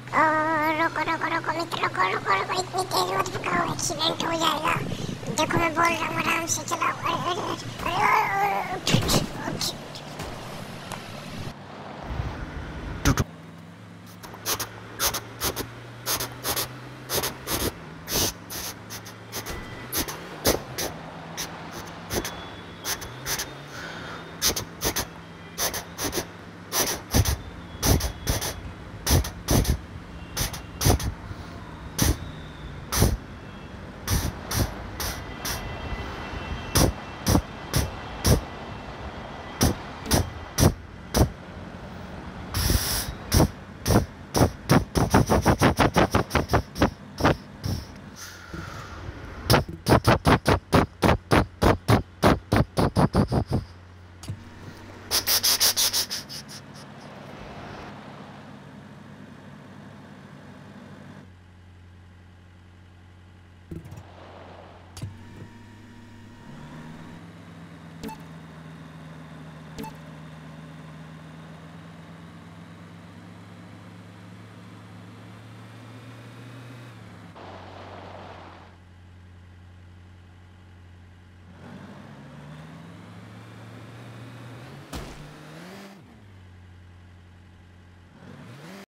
रोको रोको रोको मित्र, रोको रोको रोको, इतनी तेज मत भगाओ, एक्सीडेंट हो जाएगा। देखो मैं बोल रहा हूँ आराम से चलाओ। अरे अरे अरे अरे, अरे, अरे, अरे, अरे, अरे,